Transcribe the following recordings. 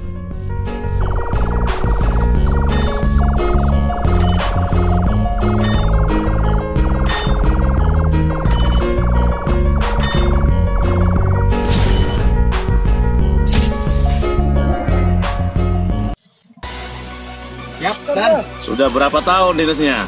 Siap, Dan. Sudah berapa tahun dinasnya?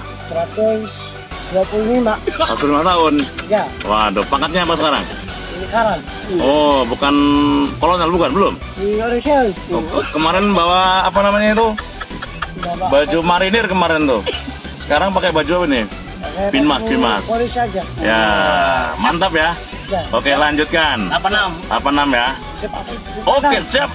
125. 105 tahun? Ya. Waduh, pangkatnya apa sekarang? Lingkaran. Oh, bukan kolonel, bukan? Belum? Di Indonesia. Oh, kemarin bawa apa namanya itu? Baju marinir kemarin tuh. Sekarang pakai baju apa nih? Pinmas. Polisi aja. Ya, mantap ya. Ya. Oke, lanjutkan. 86 ya. Oke, siap.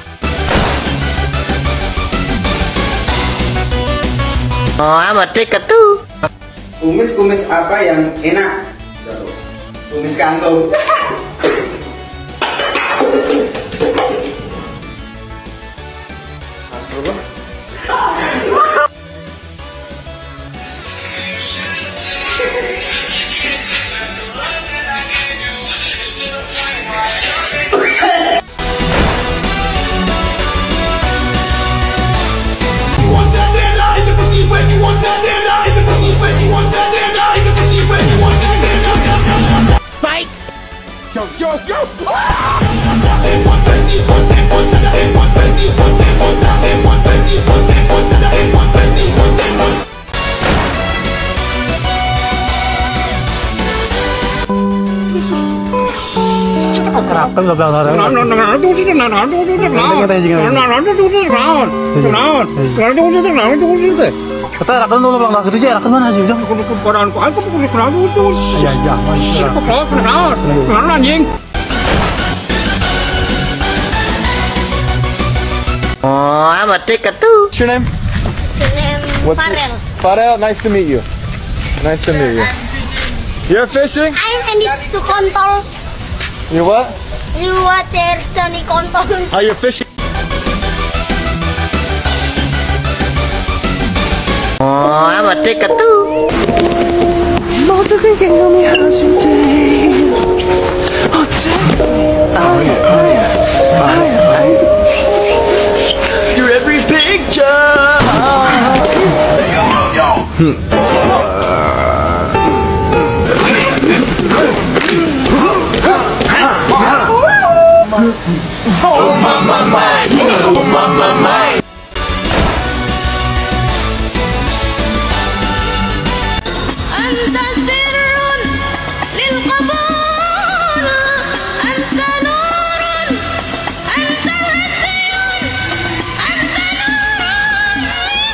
Oh, amat tiket tuh. Kumis apa yang enak? Kumis kangkung. Kerakan ke belakang. Kita rakan dulu belakang gitu aja, rakan mana sih? Oh, amat tiket tuh. What's your name? Farel. Farel, nice to meet you. Nice to meet you. You're fishing? I'm in this to kontol. You what? You waters tani kontol. Are you fishing? Oh, amat tiket tuh. You're every picture. Anta sirrun lil qabana. Anta nurun. Anta hadiyun. Anta nurun.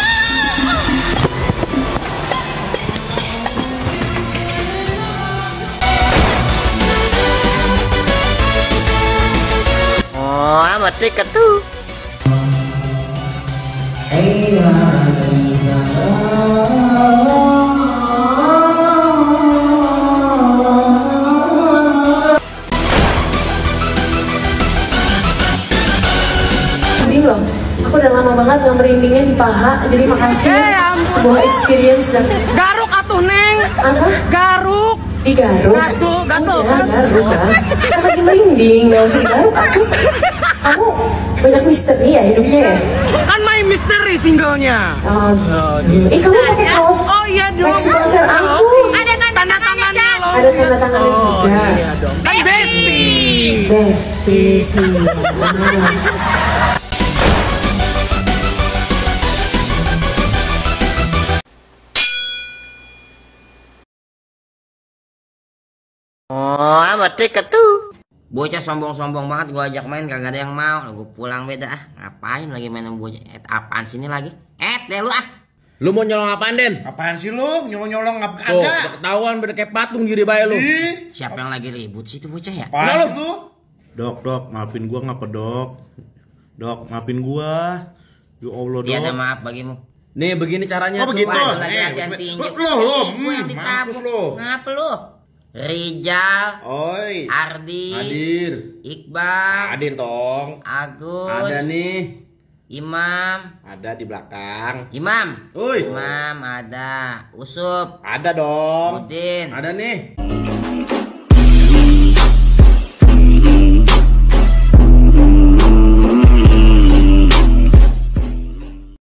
Oh, amat tiket tuh. Loh, aku udah lama banget nggak merindingnya di paha, jadi makasih sebuah experience dan Garuk atuh, Neng. apa? Garuk. Digaruk? Gatuk. Ya, garuk kan? Kan lagi merinding, nggak usah digaruk aku. Kamu banyak misteri ya hidupnya ya? Kan My Mystery singlenya. Oh, gitu. Kamu pakai kaos Oh iya dong. koleksi konser aku. Ada tanda tangannya loh. Ada tanda tangannya juga. Iya dong. Kan bestie. Bestie sih. Oh, amat tiket tuh. Bocah sombong-sombong banget gua ajak main kagak ada yang mau. Gua pulang beda ah. Ngapain lagi main sama bocah? Apaan sini lagi? Deh lu ah. Lu mau nyolong apaan, Den? Apaan sih lu? Nyolong-nyolong apa Tuh, kagak? udah ketahuan beda kayak patung diri bae lu. Siapa yang lagi ribut sih itu bocah ya? Apaan sih lu? Dok, maafin gua ngapa, Dok? Dok, maafin gua. Ya Allah, Dok. Iya ada maaf bagimu. Nih, begini caranya. Oh, begitu. Waduh lagi latihan tinju. Loh, Gua yang ditabuk. mampus lu. Ngapa lu? Rijal, Oi. Ardi, Hadir. Iqbal, Hadir tong. Agus, Ada nih. Imam, Ada di belakang. Imam, Oi. Imam ada, Usup, Ada dong. Udin, Ada nih.